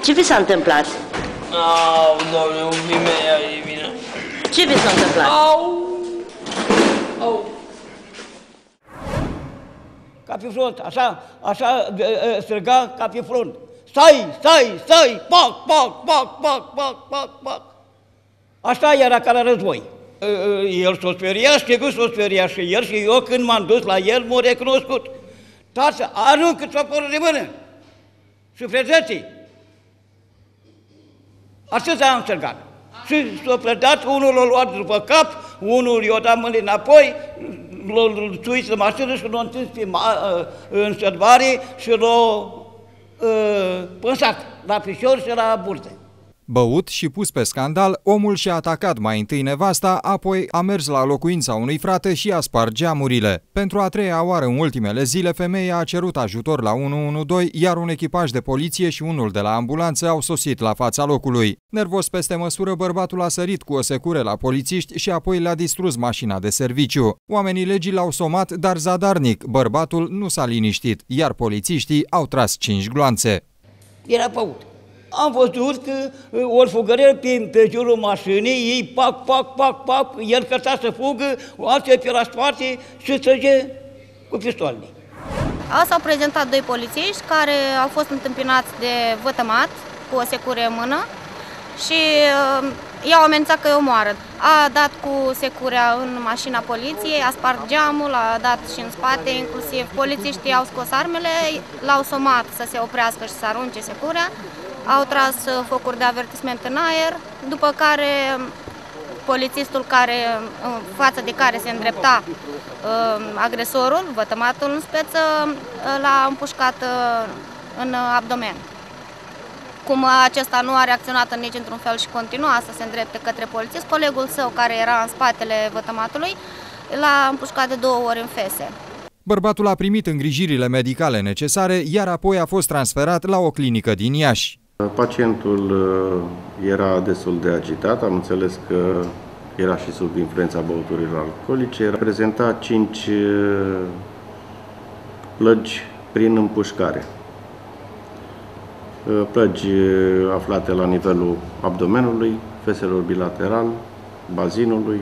Ce vi s-a întâmplat? Au, doamne, femeia e bine. Ce vi s-a întâmplat? Au. Ca pe front, așa striga ca pe front. Stai, pac. Așa era ca la război. El s-o speria, știi că s-o speria și el, și eu când m-am dus la el m-a recunoscut. Tată, aruncă țoporul de mână și frățății. Atât am strigat. Și s-a plătat, unul l-a luat după cap, unul i-a dat mâinile înapoi, l-a suit în mașină și l-a întins în sădvare și l-a pânsat la picior și la burtă. Băut și pus pe scandal, omul și-a atacat mai întâi nevasta, apoi a mers la locuința unui frate și a spart geamurile. Pentru a treia oară în ultimele zile, femeia a cerut ajutor la 112, iar un echipaj de poliție și unul de la ambulanță au sosit la fața locului. Nervos peste măsură, bărbatul a sărit cu o secure la polițiști și apoi le-a distrus mașina de serviciu. Oamenii legii l-au somat, dar zadarnic, bărbatul nu s-a liniștit, iar polițiștii au tras 5 gloanțe. Era băut. Am văzut că ori fugărel pe jurul mașinii, ei pac, el căța să fugă, alții pe la spate și trăge cu pistolele. S-au prezentat 2 polițiști care au fost întâmpinați de vătămat cu o secure în mână și i-au amenințat că îi omoară. A dat cu securea în mașina poliției, a spart geamul, a dat și în spate, inclusiv polițiștii au scos armele, l-au somat să se oprească și să arunce securea. Au tras focuri de avertisment în aer, după care polițistul față de care se îndrepta agresorul, vătămatul în speță, l-a împușcat în abdomen. Cum acesta nu a reacționat nici într-un fel și continua să se îndrepte către polițist, colegul său, care era în spatele vătămatului, l-a împușcat de 2 ori în fese. Bărbatul a primit îngrijirile medicale necesare, iar apoi a fost transferat la o clinică din Iași. Pacientul era destul de agitat, am înțeles că era și sub influența băuturilor alcoolice. Prezenta 5 plăgi prin împușcare. Plăgi aflate la nivelul abdomenului, feselor bilateral, bazinului,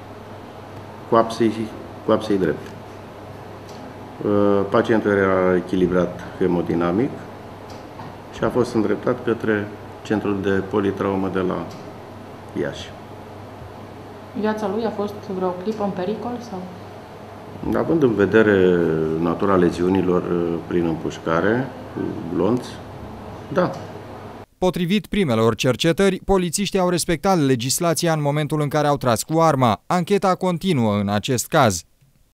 coapsei drepte. Pacientul era echilibrat hemodinamic și a fost îndreptat către centrul de politraumă de la Iași. Viața lui a fost vreo clipă în pericol? Sau? Având în vedere natura leziunilor prin împușcare, cu glonț, da. Potrivit primelor cercetări, polițiștii au respectat legislația în momentul în care au tras cu arma. Ancheta continuă în acest caz.